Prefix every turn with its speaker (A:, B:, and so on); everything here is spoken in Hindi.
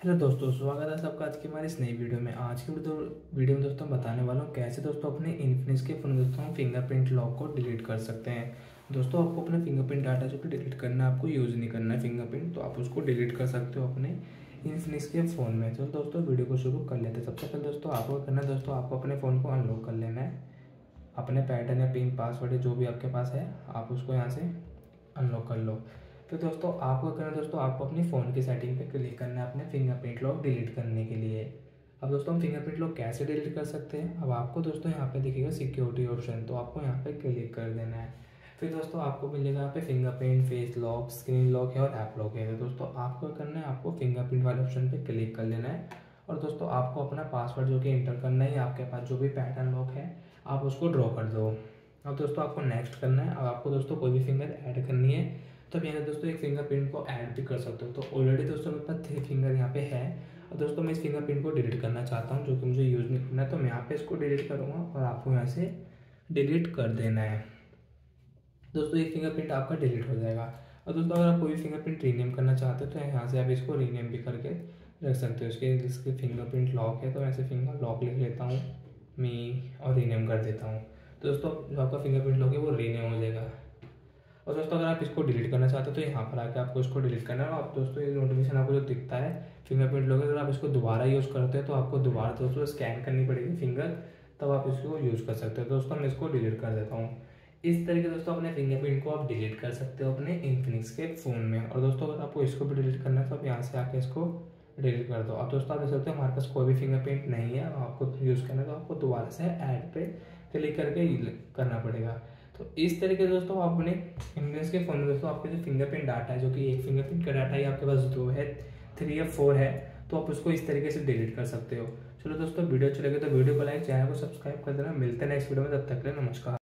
A: हेलो दोस्तों, स्वागत है सबका आज की हमारी इस नई वीडियो में। आज की वीडियो में दोस्तों बताने वाला हूँ कैसे दोस्तों अपने इन्फिनिक्स के फ़ोन दोस्तों फिंगरप्रिंट लॉक को डिलीट कर सकते हैं। दोस्तों आपको अपना फिंगरप्रिंट डाटा जो कि डिलीट करना है, आपको यूज़ नहीं करना है फिंगरप्रिंट, तो आप उसको डिलीट कर सकते हो अपने इन्फिनिक्स के फ़ोन में। तो दोस्तों वीडियो को शुरू कर लेते हैं। सबसे पहले दोस्तों आपको करना है, दोस्तों आपको अपने फ़ोन को अनलॉक कर लेना है। अपने पैटर्न या पिन पासवर्ड जो भी आपके पास है, आप उसको यहाँ से अनलॉक कर लो। फिर दोस्तों आपको करना है, दोस्तों आपको अपनी फ़ोन की सेटिंग पे क्लिक करना है अपने फिंगरप्रिंट लॉक डिलीट करने के लिए। अब दोस्तों हम फिंगरप्रिंट लॉक कैसे डिलीट कर सकते हैं, अब आपको दोस्तों यहाँ पे दिखेगा सिक्योरिटी ऑप्शन, तो आपको यहाँ पे क्लिक कर देना है। फिर दोस्तों आपको मिलेगा यहाँ पे fingerprint, face lock, screen lock है और ऐप लॉक है। तो दोस्तों आपको करना है, आपको फिंगरप्रिंट वाले ऑप्शन पे क्लिक कर लेना है और दोस्तों आपको अपना पासवर्ड जो कि इंटर करना है, आपके पास जो भी पैटर्न लॉक है आप उसको ड्रॉ कर दो। अब दोस्तों आपको नेक्स्ट करना है। अब आपको दोस्तों कोई भी फिंगर ऐड करनी है, तो अब यहाँ दोस्तों एक फिंगरप्रिंट को ऐड भी कर सकते हो। तो ऑलरेडी दोस्तों मेरे पास 3 फिंगर यहाँ पे है और दोस्तों मैं इस फिंगरप्रिंट को डिलीट करना चाहता हूँ जो कि मुझे यूज़ नहीं करना है, तो मैं यहाँ पे इसको डिलीट करूँगा और आपको यहाँ से डिलीट कर देना है। दोस्तों एक फिंगरप्रिंट आपका डिलीट हो जाएगा। और दोस्तों अगर आप कोई फिंगरप्रिंट रीनेम करना चाहते हो तो यहाँ से आप इसको रीनेम भी करके रख सकते हो। इसके फिंगरप्रिंट लॉक है तो ऐसे फिंगर लॉक लिख लेता हूँ मी और रीनेम कर देता हूँ। तो दोस्तों जो आपका फिंगरप्रिंट लॉक है वो रीनेम हो जाएगा। और दोस्तों अगर आप इसको डिलीट करना चाहते हो तो यहाँ पर आके आपको इसको डिलीट करना है। और आप दोस्तों ये नोटिफिकेशन आपको जो दिखता है फिंगरप्रिंट लॉक, अगर आप इसको दोबारा यूज़ करते हैं तो आपको दोबारा दोस्तों स्कैन करनी पड़ेगी फिंगर, तब आप इसको यूज़ कर सकते हो। तो दोस्तों मैं इसको डिलीट कर देता हूँ। इस तरीके दोस्तों अपने फिंगरप्रिंट को आप डिलीट कर सकते हो अपने इन्फिनिक्स के फ़ोन में। और दोस्तों अगर आपको इसको भी डिलीट करना है तो आप यहाँ से आके इसको डिलीट कर दो। अब दोस्तों आप देख सकते हो हमारे पास कोई भी फिंगरप्रिंट नहीं है, आपको यूज़ करना है तो आपको दोबारा से ऐड पे क्लिक करके करना पड़ेगा। तो इस तरीके से दोस्तों आप अपने इन्फिनिक्स के फ़ोन में दोस्तों आपके जो फिंगरप्रिंट डाटा है, जो कि एक फिंगरप्रिंट का डाटा ही आपके पास 2 है, 3 या 4 है, तो आप उसको इस तरीके से डिलीट कर सकते हो। चलो दोस्तों वीडियो अच्छी लगे तो वीडियो को लाइक, चैनल को सब्सक्राइब कर देना। मिलते हैं नेक्स्ट वीडियो में, तब तक के लिए नमस्कार।